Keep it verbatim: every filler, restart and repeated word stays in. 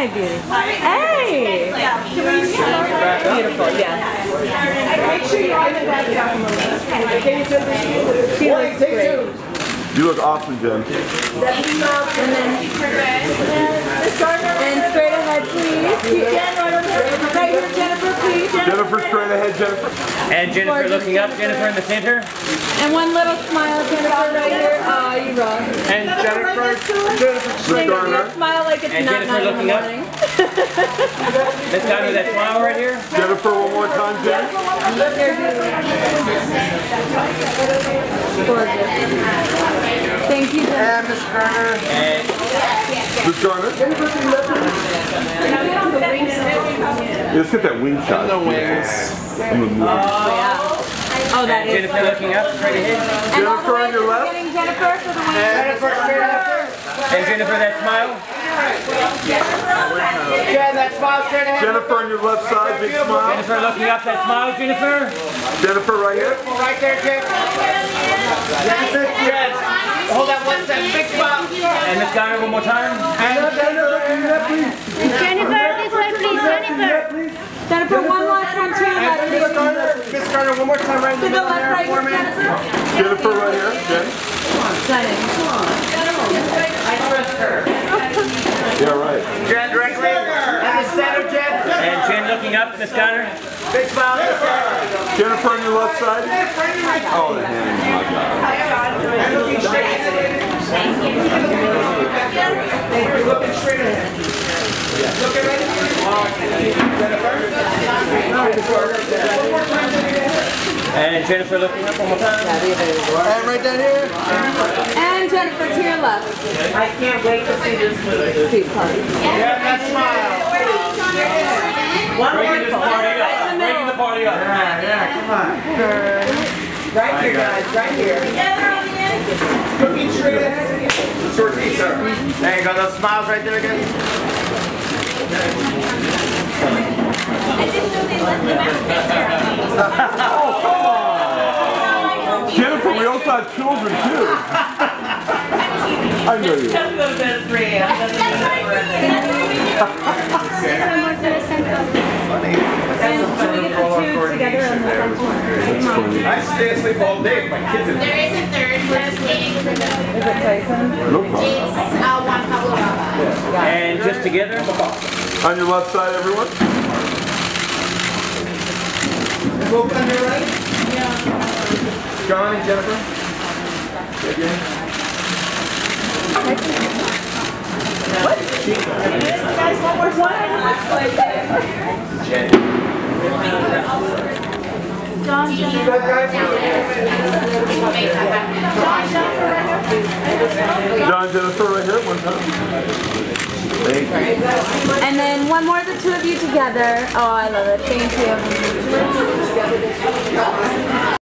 Hi, beautiful. Hey! Beautiful, yes. Make sure you're on the back. She looks great. You look awesome, Jen. And then, and straight ahead, please. Jen, right over here. Right here, Jennifer, please. Jennifer, straight ahead, Jennifer. And Jennifer Gorgeous looking up, Jennifer. Jennifer in the center. And one little smile, Jennifer, right here. Oh, you rock. And Jennifer, Jennifer, Thank you. Smile like it's and not Jennifer nine in the looking up. morning. This guy with that smile right here. Jennifer, one more time, Jen. Gorgeous. Thank you, Jen. And Miss Garner. And Miss Garner. Let's get that wing shot. The wings. I'm gonna move. Oh, yeah. Oh, that is. Jennifer looking up, straight ahead. And all the Jennifer way on your to left. getting Jennifer for the win. Jennifer, straight up. And Jennifer, that smile. Jen, that smile straight ahead. Jennifer on your left side, big smile. Jennifer looking up, that smile, Jennifer. Jennifer right here. Right there, Jen. Jen, Jen. Hold that one second. Big smile. And Miss Garner one more time. And Jennifer, please. Jennifer, this way, please. Jennifer. Jennifer, one last one to your left. Miss Garner, Miss Garner, one more time right in the To the middle left, there right for here, me. Jennifer. Jennifer right here. Jen. Stunning. Yeah, right. Jen, directly. And the center, Jen. And Jen looking up, Miss Garner. Big smile. Jennifer on your left side. Oh, the hand. My God. And looking straight ahead. You're looking straight ahead. Looking right ahead. Jennifer. One more time, Jennifer. And Jennifer looking up one more time. And right down here. And Jennifer to your left. I can't wait to see this movie. Sweet party. Yeah, that smile. One more Breaking this party up. Breaking the party up. Yeah, yeah, come on. Right here, guys, right here. Looking straight ahead. Short piece, sir. There you go, those smiles right there again. I didn't know they let them out. Oh, come on. Jennifer, we also have children, too. I know you. That's what I see. Someone's going to send them. And can we get the two together on the front one? I stay asleep all day with my kids in There is a third. We're just waiting for the... Is it Tyson? No problem. It's uh, Juan Pablo Raba. And just together. On your left side, everyone. Both on your right? Yeah. John and Jennifer. Again. What? Guys, one more one. Jen. John, You guys, guys? John, Jennifer right here, one time. Thank you. And then one more, the two of you together. Oh, I love it. Thank you.